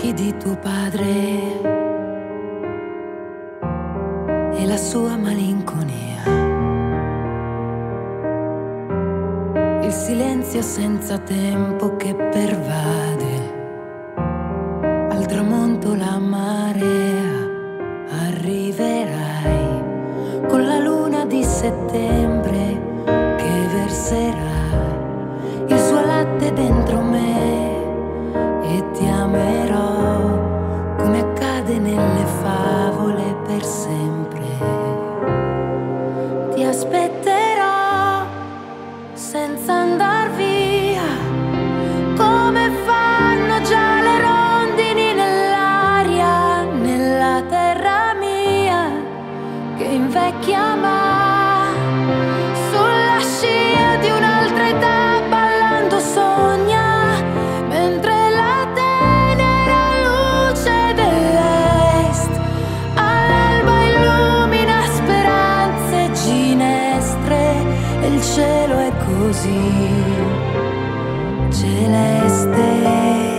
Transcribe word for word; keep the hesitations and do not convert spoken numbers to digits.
occhi di tuo padre e la sua malinconia, il silenzio senza tempo che pervade, al tramonto la marea, arriverai con la luna di settembre che verserà il suo latte dentro me e ti amerò come accade nelle favole per sempre. Ti aspetterò senza andar via, come fanno già le rondini nell'aria, nella terra mia che invecchia ma sulla scia di un'altra età ballando sogna, mentre la tenera luce dell'est all'alba illumina speranze ginestre e il cielo è così celeste.